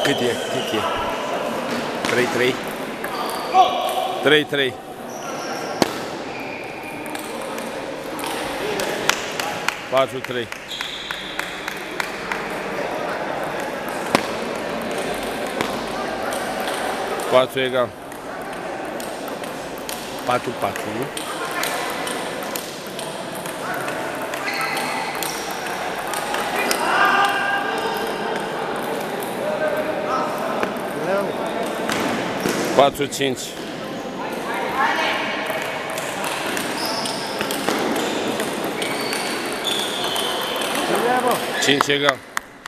Cât e? Cât e? 3-3? 3-3. 4-3. 4 egal. 4-4, nu? Quatro, 5. 5 egal.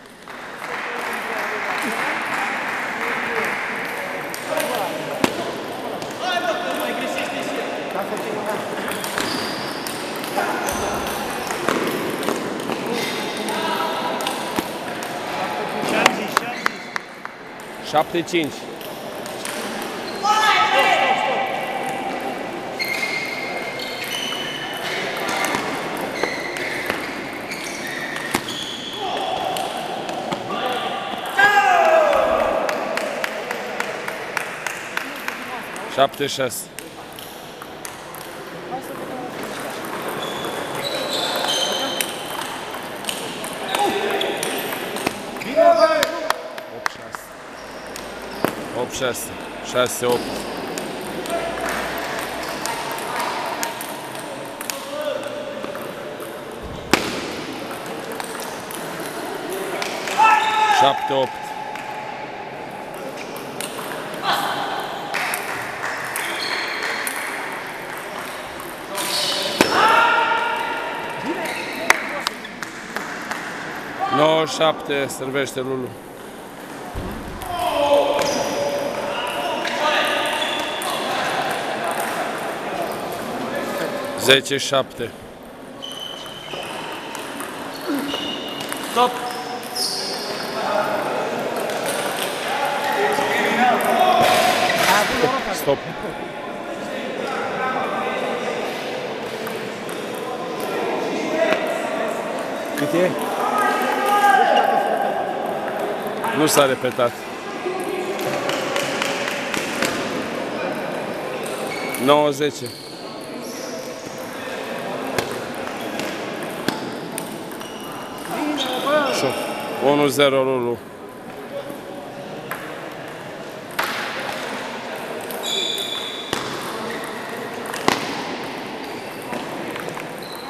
Șapte, 5. Șapte, 6. Opt, 6. 6, 8. Șapte, 8. Nouă, 7, servește Lulu. 10, 7. Stop! Stop. Cât e? Nu s-a repetat. 9, 10. 1-0 Lulu.